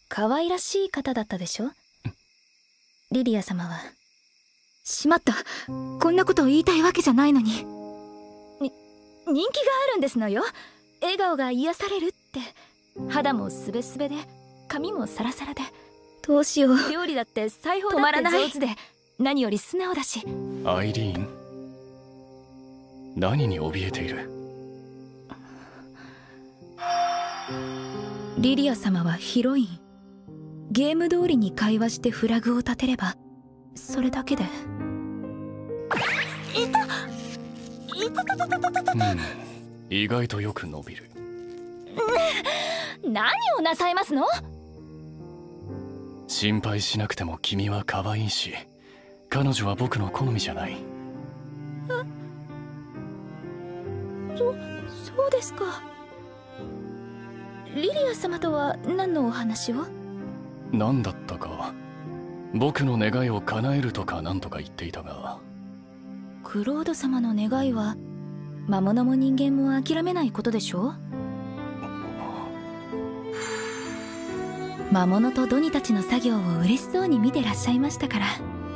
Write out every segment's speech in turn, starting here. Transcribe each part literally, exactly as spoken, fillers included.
可愛らしい方だったでしょ。リリア様は。 しまった。こんなことを言いたいわけじゃないのに。 に人気があるんですのよ。笑顔が癒されるって。肌もスベスベで髪もサラサラで、 どうしよう。 料理だって裁縫だって上手で、何より素直だし。 アイリーン、何に怯えている？ リリア様はヒロイン。ゲーム通りに会話してフラグを立てれば、それだけで。 いたいたたたたたたた。 うん、意外とよく伸びる。 何をなさいますの？ 心配しなくても君は可愛いし、彼女は僕の好みじゃない。 え、そ、そうですか。リリア様とは何のお話を？ 何だったか、僕の願いを叶えるとか何とか言っていたが。 クロード様の願いは魔物も人間も諦めないことでしょ。魔物とドニたちの作業を嬉しそうに見てらっしゃいましたから。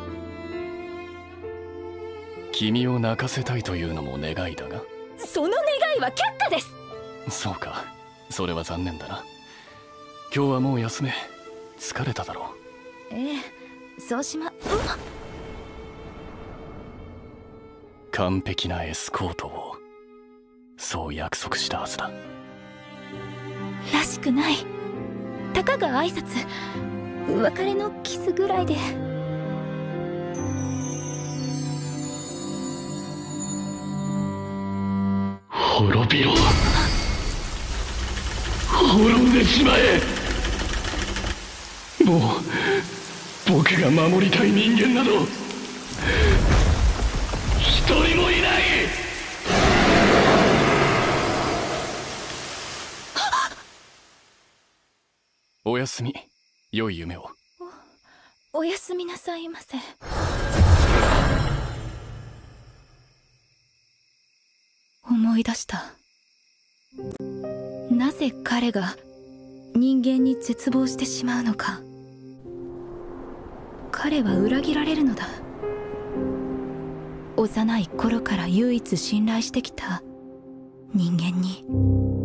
君を泣かせたいというのも願いだが。 その願いは却下です。 そうか、それは残念だな。今日はもう休め。疲れただろう。 ええ、そうしま。うっ、 完璧なエスコートを、そう約束したはずだ。 らしくない。たかが挨拶、別れのキスぐらいで。 滅びろ。滅んでしまえ。もう僕が守りたい人間など一人もいない。 おやすみ、良い夢を。 お、おやすみなさいませ。 思い出した。なぜ彼が人間に絶望してしまうのか。彼は裏切られるのだ。幼い頃から唯一信頼してきた人間に。